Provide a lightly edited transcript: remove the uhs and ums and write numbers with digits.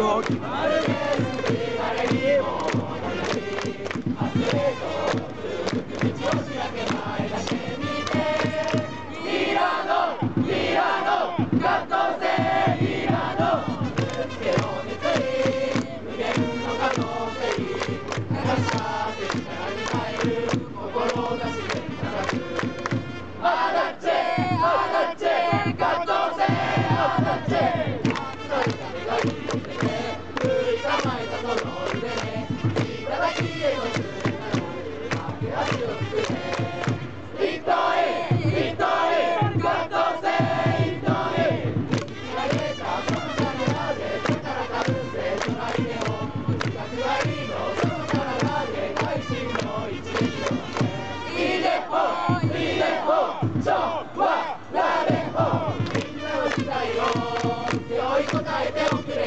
よ決まる誰にも同じアスリート続く道を開け前だけ見てミラノガットセミラノぶつけの熱意無限の可能性流したって力に変える志で高くアダッチガットセアダッチ疲れた目がいいのでね振り構えたその腕ねいただきへのつながる架け橋を作ってビクトリーガットセビクトリー投げたその力で力かぶせ隣でも自覚がいいのその体で会心の一撃をいいね超はラレホみんなの期待を背負い答えておくれ